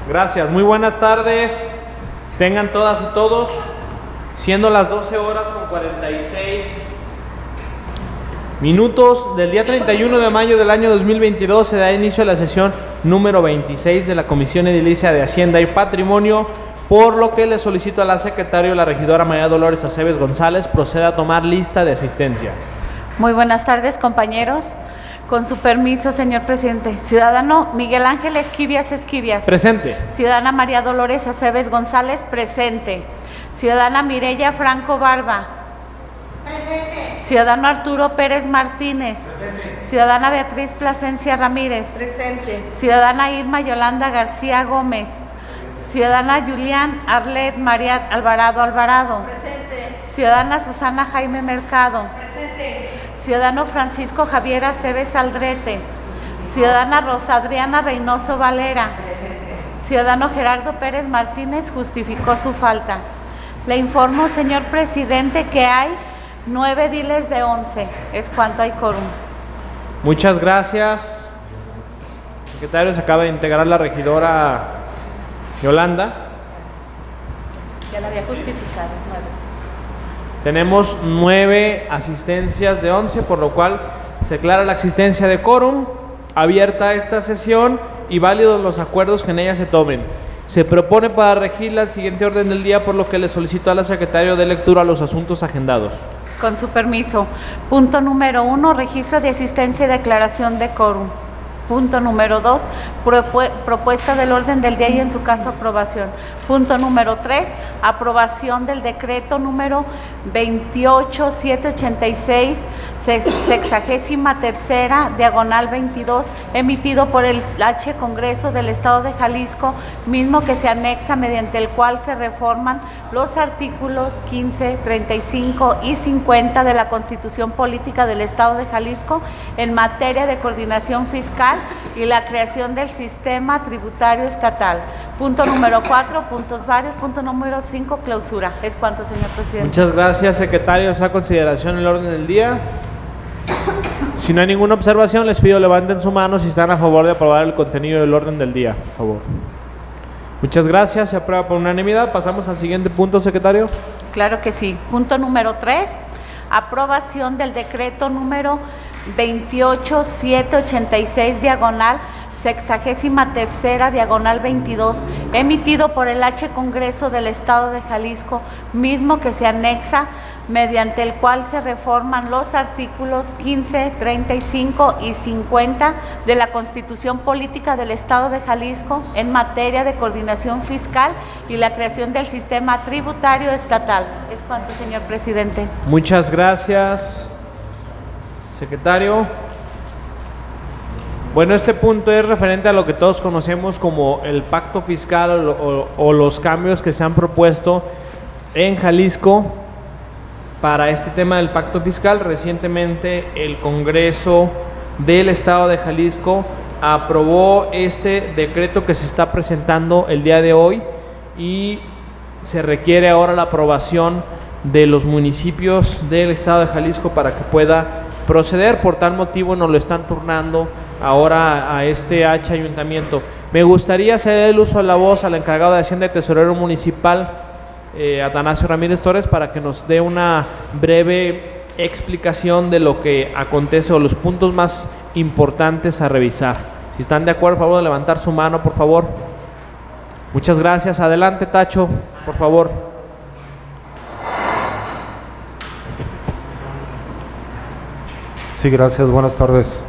Gracias, muy buenas tardes. Tengan todas y todos, siendo las 12 horas con 46 minutos del día 31 de mayo del año 2022, se da inicio a la sesión número 26 de la Comisión Edilicia de Hacienda y Patrimonio, por lo que le solicito a la secretaria, la regidora María Dolores Aceves González, proceda a tomar lista de asistencia. Muy buenas tardes, compañeros. Con su permiso, señor presidente. Ciudadano Miguel Ángel Esquivias Esquivias. Presente. Ciudadana María Dolores Aceves González. Presente. Ciudadana Mireya Franco Barba. Presente. Ciudadano Arturo Pérez Martínez. Presente. Ciudadana Beatriz Plasencia Ramírez. Presente. Ciudadana Irma Yolanda García Gómez. Ciudadana Julián Arlet María Alvarado Alvarado. Presente. Ciudadana Susana Jaime Mercado. Presente. Ciudadano Francisco Javier Aceves Aldrete. Ciudadana Rosa Adriana Reynoso Valera. Presente. Ciudadano Gerardo Pérez Martínez justificó su falta. Le informo, señor presidente, que hay 9 ediles de 11. Es cuanto hay quórum. Muchas gracias. Secretario, se acaba de integrar la regidora Yolanda. Ya la había justificado. 9. Tenemos 9 asistencias de 11, por lo cual se declara la existencia de quórum, abierta esta sesión y válidos los acuerdos que en ella se tomen. Se propone para regirla el siguiente orden del día, por lo que le solicito a la secretaria de lectura los asuntos agendados. Con su permiso. Punto número 1, registro de asistencia y declaración de quórum. Punto número 2, propuesta del orden del día y en su caso aprobación. Punto número 3, aprobación del decreto número 28786, 63/22, emitido por el H Congreso del Estado de Jalisco, mismo que se anexa, mediante el cual se reforman los artículos 15, 35 y 50 de la Constitución Política del Estado de Jalisco en materia de coordinación fiscal y la creación del sistema tributario estatal. Punto número 4, puntos varios. Punto número 5, clausura. Es cuanto, señor presidente. Muchas gracias, secretario. A consideración el orden del día. Si no hay ninguna observación, les pido levanten su mano si están a favor de aprobar el contenido del orden del día, por favor. Muchas gracias, se aprueba por unanimidad. Pasamos al siguiente punto, secretario. Claro que sí. Punto número 3, aprobación del decreto número 28786 diagonal 63 diagonal 22, emitido por el H Congreso del Estado de Jalisco, mismo que se anexa, mediante el cual se reforman los artículos 15, 35 y 50 de la Constitución Política del Estado de Jalisco en materia de coordinación fiscal y la creación del sistema tributario estatal. Es cuanto, señor presidente. Muchas gracias, secretario. Bueno, este punto es referente a lo que todos conocemos como el pacto fiscal o los cambios que se han propuesto en Jalisco para este tema del pacto fiscal. Recientemente el Congreso del Estado de Jalisco aprobó este decreto que se está presentando el día de hoy y se requiere ahora la aprobación de los municipios del Estado de Jalisco para que pueda proceder. Por tal motivo nos lo están turnando ahora a este H ayuntamiento. Me gustaría ceder el uso de la voz al encargado de Hacienda y Tesorero Municipal, Atanasio Ramírez Torres, para que nos dé una breve explicación de lo que acontece o los puntos más importantes a revisar. Si están de acuerdo, por favor, de levantar su mano, por favor. Muchas gracias. Adelante, Tacho, por favor. Sí, gracias. Buenas tardes.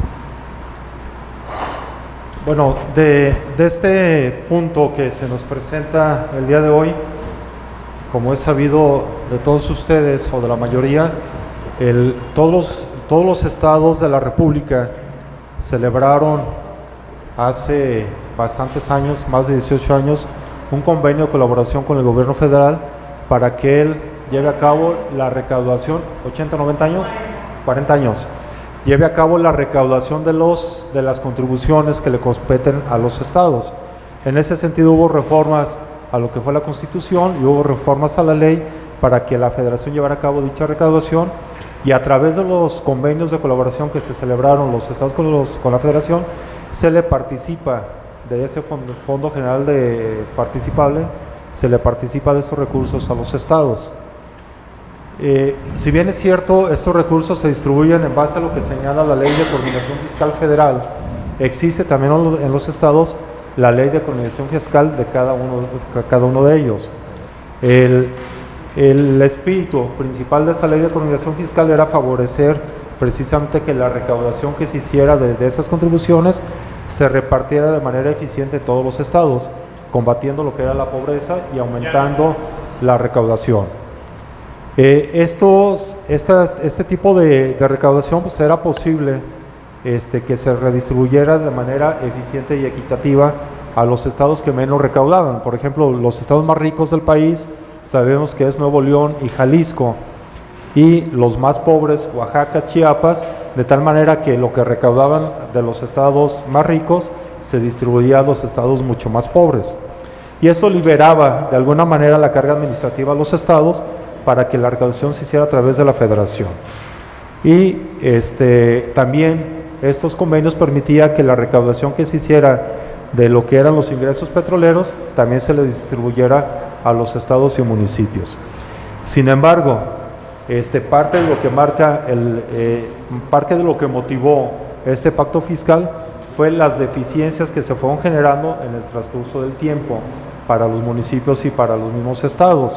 Bueno, de este punto que se nos presenta el día de hoy, como es sabido de todos ustedes o de la mayoría, todos los estados de la República celebraron hace bastantes años, más de 18 años, un convenio de colaboración con el gobierno federal para que él lleve a cabo la recaudación, 80, 90 años, 40 años, lleve a cabo la recaudación de las contribuciones que le competen a los estados. En ese sentido hubo reformas a lo que fue la Constitución y hubo reformas a la ley para que la Federación llevara a cabo dicha recaudación, y a través de los convenios de colaboración que se celebraron los estados con la Federación, se le participa de ese fondo general de participable, se le participa de esos recursos a los estados. Si bien es cierto, estos recursos se distribuyen en base a lo que señala la Ley de Coordinación Fiscal Federal, existe también en los estados la Ley de Coordinación Fiscal de cada uno de ellos. El espíritu principal de esta Ley de Coordinación Fiscal era favorecer precisamente que la recaudación que se hiciera de esas contribuciones se repartiera de manera eficiente en todos los estados, combatiendo lo que era la pobreza y aumentando la recaudación. Este tipo de recaudación pues era posible que se redistribuyera de manera eficiente y equitativa a los estados que menos recaudaban. Por ejemplo, los estados más ricos del país sabemos que es Nuevo León y Jalisco, y los más pobres, Oaxaca, Chiapas, de tal manera que lo que recaudaban de los estados más ricos se distribuía a los estados mucho más pobres. Y esto liberaba de alguna manera la carga administrativa a los estados para que la recaudación se hiciera a través de la federación. Y también estos convenios permitían que la recaudación que se hiciera de lo que eran los ingresos petroleros también se le distribuyera a los estados y municipios. Sin embargo, parte de lo que parte de lo que motivó este pacto fiscal fue las deficiencias que se fueron generando en el transcurso del tiempo para los municipios y para los mismos estados,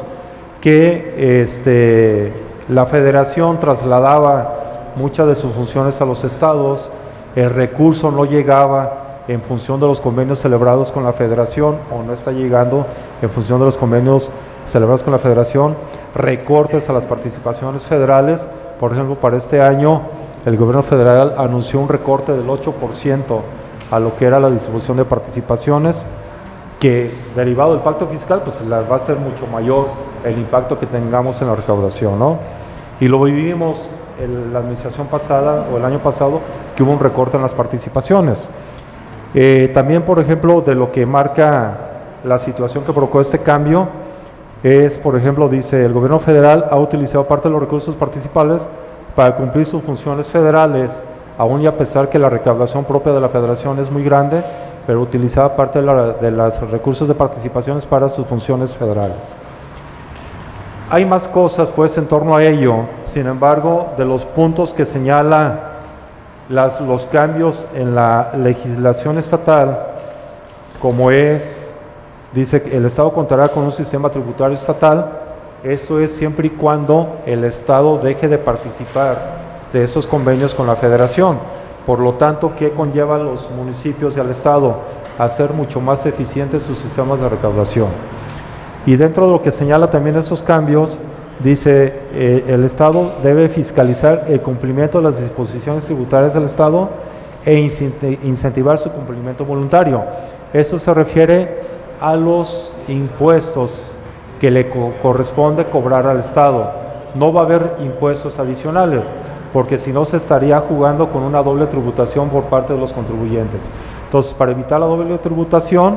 que la federación trasladaba muchas de sus funciones a los estados, el recurso no llegaba en función de los convenios celebrados con la federación, o no está llegando en función de los convenios celebrados con la federación, recortes a las participaciones federales. Por ejemplo, para este año el gobierno federal anunció un recorte del 8% a lo que era la distribución de participaciones, que derivado del pacto fiscal pues va a ser mucho mayor el impacto que tengamos en la recaudación, ¿no? Y lo vivimos la administración pasada o el año pasado, que hubo un recorte en las participaciones. También, por ejemplo, de lo que marca la situación que provocó este cambio es, por ejemplo, dice: el gobierno federal ha utilizado parte de los recursos participables para cumplir sus funciones federales, aún y a pesar que la recaudación propia de la federación es muy grande, pero utilizaba parte de los recursos de participaciones para sus funciones federales. Hay más cosas pues en torno a ello. Sin embargo, de los puntos que señala los cambios en la legislación estatal, como dice que el Estado contará con un sistema tributario estatal. Esto es siempre y cuando el Estado deje de participar de esos convenios con la Federación. Por lo tanto, ¿qué conlleva a los municipios y al Estado? A hacer mucho más eficientes sus sistemas de recaudación. Y dentro de lo que señala también esos cambios, dice: el Estado debe fiscalizar el cumplimiento de las disposiciones tributarias del Estado e incentivar su cumplimiento voluntario. Eso se refiere a los impuestos que le corresponde cobrar al Estado. No va a haber impuestos adicionales, porque si no se estaría jugando con una doble tributación por parte de los contribuyentes. Entonces, para evitar la doble tributación,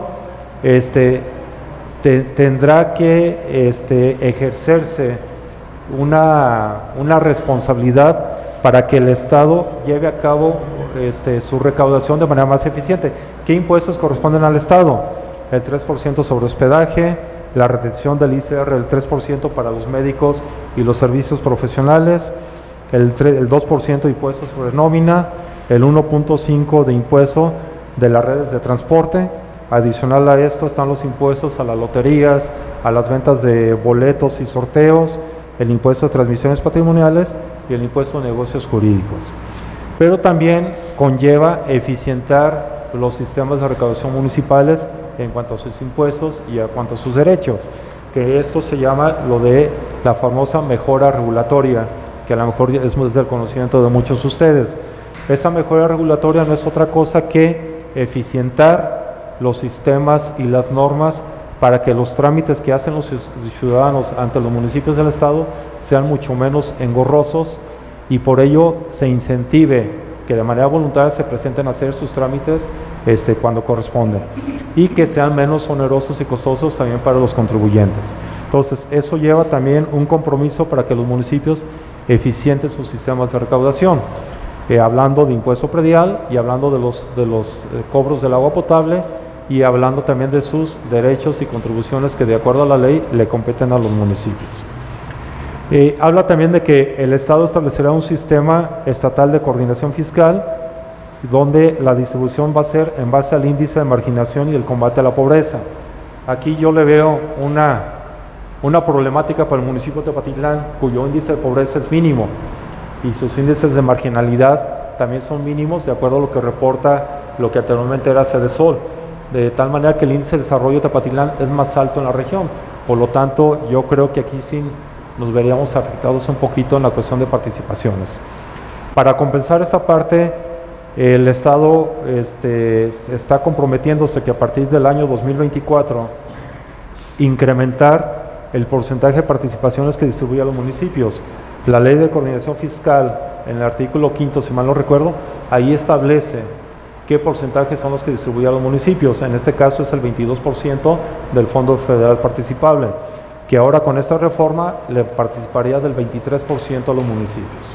tendrá que ejercerse una responsabilidad para que el Estado lleve a cabo su recaudación de manera más eficiente. ¿Qué impuestos corresponden al Estado? El 3% sobre hospedaje, la retención del ICR del 3% para los médicos y los servicios profesionales, el 2% de impuestos sobre nómina, el 1.5% de impuesto de las redes de transporte. Adicional a esto están los impuestos a las loterías, a las ventas de boletos y sorteos, el impuesto de transmisiones patrimoniales y el impuesto de negocios jurídicos. Pero también conlleva eficientar los sistemas de recaudación municipales en cuanto a sus impuestos y en cuanto a sus derechos, que esto se llama lo de la famosa mejora regulatoria, que a lo mejor es del conocimiento de muchos de ustedes. Esta mejora regulatoria no es otra cosa que eficientar los sistemas y las normas para que los trámites que hacen los ciudadanos ante los municipios del Estado sean mucho menos engorrosos, y por ello se incentive que de manera voluntaria se presenten a hacer sus trámites cuando corresponde, y que sean menos onerosos y costosos también para los contribuyentes. Entonces, eso lleva también un compromiso para que los municipios eficienten sus sistemas de recaudación. Hablando de impuesto predial y hablando de los cobros del agua potable, y hablando también de sus derechos y contribuciones que de acuerdo a la ley le competen a los municipios. Habla también de que el Estado establecerá un sistema estatal de coordinación fiscal donde la distribución va a ser en base al índice de marginación y el combate a la pobreza. Aquí yo le veo una problemática para el municipio de Tepatitlán, cuyo índice de pobreza es mínimo y sus índices de marginalidad también son mínimos de acuerdo a lo que reporta lo que anteriormente era Cedesol, de tal manera que el índice de desarrollo de Tepatitlán es más alto en la región. Por lo tanto, yo creo que aquí sí nos veríamos afectados un poquito en la cuestión de participaciones. Para compensar esta parte, el Estado está comprometiéndose que a partir del año 2024 incrementar el porcentaje de participaciones que distribuye a los municipios. La Ley de Coordinación Fiscal, en el artículo 5, si mal no recuerdo, ahí establece qué porcentajes son los que distribuye a los municipios. En este caso es el 22% del Fondo Federal Participable, que ahora con esta reforma le participaría del 23% a los municipios.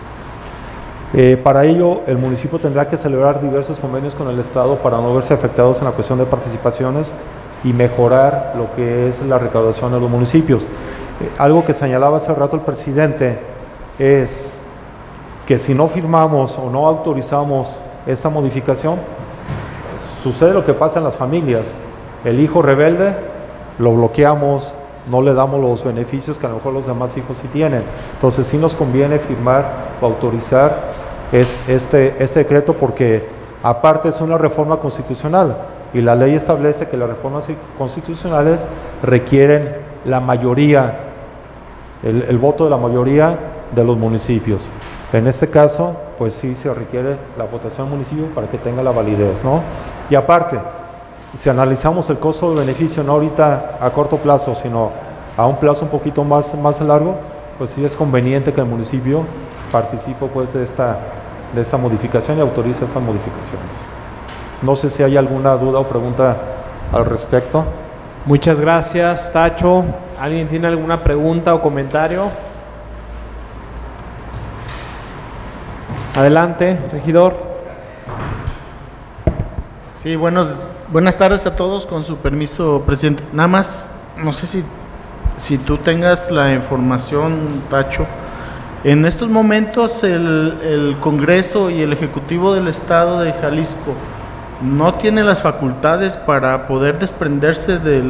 Para ello, el municipio tendrá que celebrar diversos convenios con el Estado para no verse afectados en la cuestión de participaciones y mejorar lo que es la recaudación de los municipios. Algo que señalaba hace rato el presidente es que si no firmamos o no autorizamos esta modificación, sucede lo que pasa en las familias. El hijo rebelde lo bloqueamos, no le damos los beneficios que a lo mejor los demás hijos sí tienen. Entonces sí nos conviene firmar o autorizar este decreto, porque aparte es una reforma constitucional y la ley establece que las reformas constitucionales requieren la mayoría, el voto de la mayoría de los municipios. En este caso, pues sí se requiere la votación del municipio para que tenga la validez, ¿no? Y aparte, si analizamos el costo de beneficio, no ahorita a corto plazo, sino a un plazo un poquito más largo, pues sí es conveniente que el municipio participe pues de esta modificación y autorice estas modificaciones. No sé si hay alguna duda o pregunta al respecto. Muchas gracias, Tacho. ¿Alguien tiene alguna pregunta o comentario? Adelante, regidor. Sí, buenas tardes a todos, con su permiso, presidente. Nada más, no sé si tú tengas la información, Tacho. En estos momentos el Congreso y el Ejecutivo del Estado de Jalisco no tiene las facultades para poder desprenderse de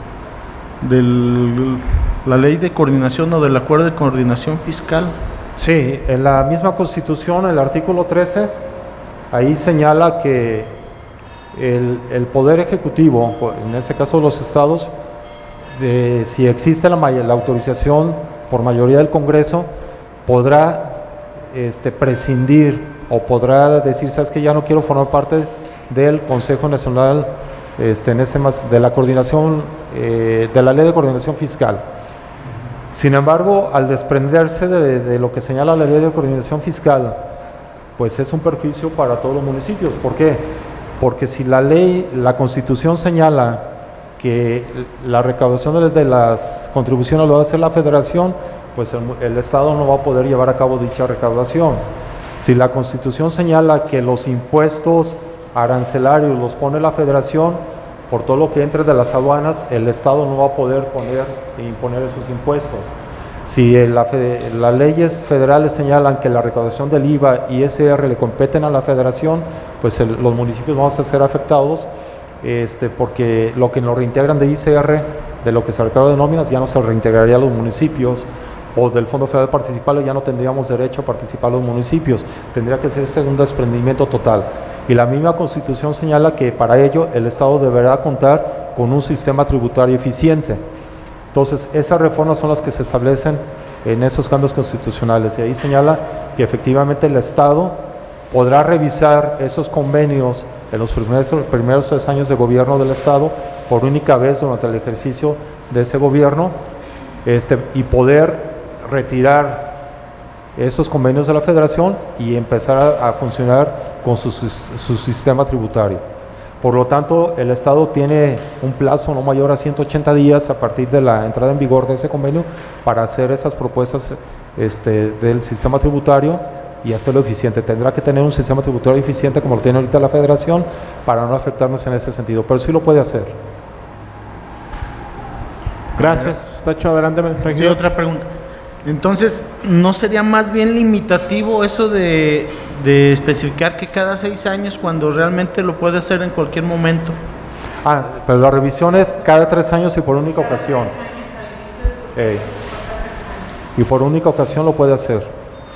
la ley de coordinación o del acuerdo de coordinación fiscal. Sí, en la misma Constitución, el artículo 13, ahí señala que el Poder Ejecutivo, en este caso los estados, si existe la autorización por mayoría del Congreso, podrá prescindir o podrá decir, sabes que ya no quiero formar parte del Consejo Nacional de la coordinación, de la Ley de Coordinación Fiscal. Sin embargo, al desprenderse de lo que señala la Ley de Coordinación Fiscal, pues es un perjuicio para todos los municipios. ¿Por qué? Porque si la Constitución señala que la recaudación de las contribuciones lo va a hacer la Federación, pues el Estado no va a poder llevar a cabo dicha recaudación. Si la Constitución señala que los impuestos arancelarios los pone la Federación, por todo lo que entre de las aduanas, el Estado no va a poder imponer esos impuestos. Si las leyes federales señalan que la recaudación del IVA y ISR le competen a la Federación, pues los municipios vamos a ser afectados, porque lo que nos reintegran de ISR, de lo que se recauda de nóminas, ya no se reintegraría a los municipios, o del Fondo Federal Participable ya no tendríamos derecho a participar los municipios, tendría que ser un desprendimiento total. Y la misma Constitución señala que para ello el Estado deberá contar con un sistema tributario eficiente. Entonces, esas reformas son las que se establecen en esos cambios constitucionales, y ahí señala que efectivamente el Estado podrá revisar esos convenios en los primeros 3 años de gobierno del Estado por única vez durante el ejercicio de ese gobierno, y poder retirar esos convenios de la Federación y empezar a funcionar con su sistema tributario. Por lo tanto, el Estado tiene un plazo no mayor a 180 días a partir de la entrada en vigor de ese convenio para hacer esas propuestas del sistema tributario y hacerlo eficiente. Tendrá que tener un sistema tributario eficiente como lo tiene ahorita la Federación para no afectarnos en ese sentido, pero sí lo puede hacer. Gracias, Tacho, adelante. Sí, Regidor. otra pregunta. Entonces, ¿no sería más bien limitativo eso de especificar que cada 6 años cuando realmente lo puede hacer en cualquier momento? Pero la revisión es cada 3 años y por única ocasión. Y por única ocasión lo puede hacer.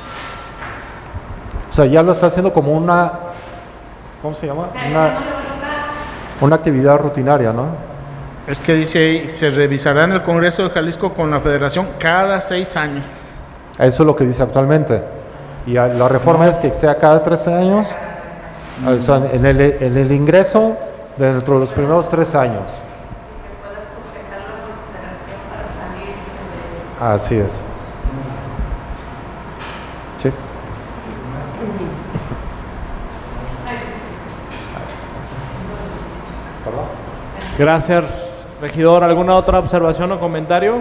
O sea, ya lo está haciendo como una, ¿cómo se llama? Una actividad rutinaria, ¿no? Es que dice ahí, se revisará en el Congreso de Jalisco con la Federación cada 6 años. Eso es lo que dice actualmente. Y la reforma es que sea cada 13 años, o sea, en el ingreso dentro de los primeros 3 años. Así es. Sí. Gracias, regidor. ¿Alguna otra observación o comentario?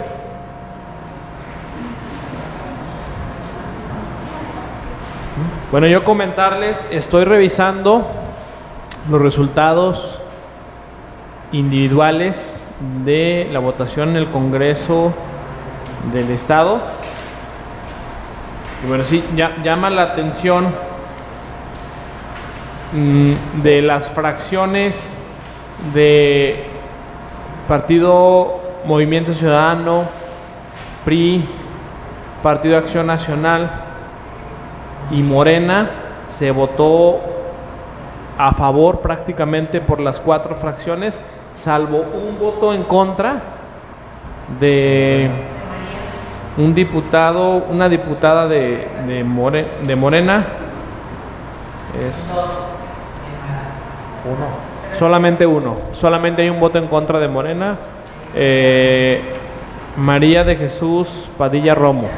Bueno, yo comentarles, estoy revisando los resultados individuales de la votación en el Congreso del Estado. Y bueno, sí, llama la atención de las fracciones de Partido Movimiento Ciudadano, PRI, Partido de Acción Nacional y Morena. Se votó a favor prácticamente por las 4 fracciones, salvo un voto en contra de un diputado, una diputada de Morena. Solamente hay un voto en contra de Morena. María de Jesús Padilla Romo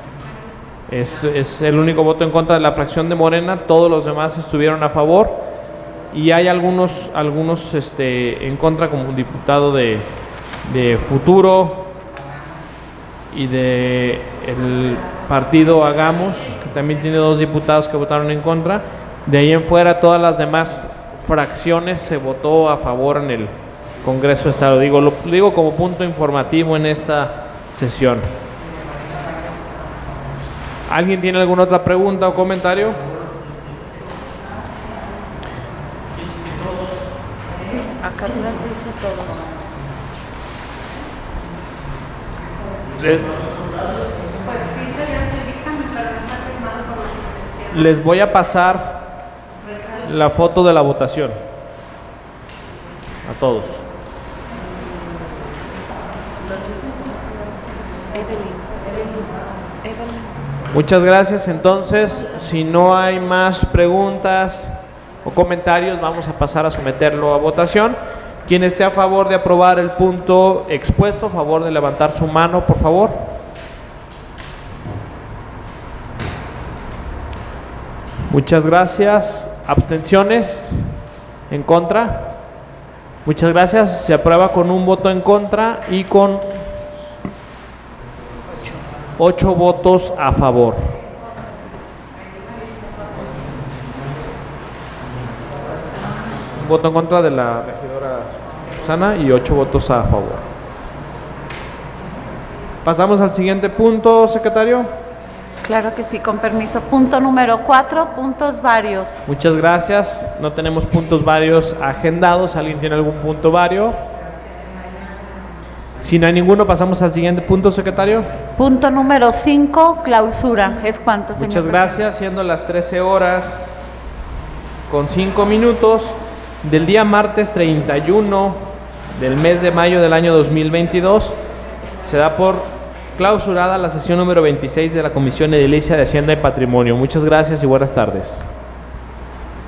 es el único voto en contra de la fracción de Morena. Todos los demás estuvieron a favor y hay algunos en contra, como un diputado de Futuro y de el partido Hagamos, que también tiene 2 diputados que votaron en contra. De ahí en fuera, todas las demás fracciones se votó a favor en el Congreso de Estado. Lo digo como punto informativo en esta sesión. ¿Alguien tiene alguna otra pregunta o comentario? Acá atrás dice todo. Les voy a pasar la foto de la votación a todos. Muchas gracias. Entonces, si no hay más preguntas o comentarios, vamos a pasar a someterlo a votación. Quien esté a favor de aprobar el punto expuesto, a favor de levantar su mano, por favor. Muchas gracias. ¿Abstenciones? ¿En contra? Muchas gracias. Se aprueba con un voto en contra y con 8 votos a favor. Un voto en contra de la regidora Susana y 8 votos a favor. Pasamos al siguiente punto, secretario. Claro que sí, con permiso. Punto número 4, puntos varios. Muchas gracias. No tenemos puntos varios agendados. ¿Alguien tiene algún punto vario? Si no hay ninguno, pasamos al siguiente punto, secretario. Punto número 5, clausura. ¿Es cuánto, señor? Muchas gracias. Siendo las 13 horas con 5 minutos del día martes 31 del mes de mayo del año 2022, se da por clausurada la sesión número 26 de la Comisión Edilicia de Hacienda y Patrimonio. Muchas gracias y buenas tardes.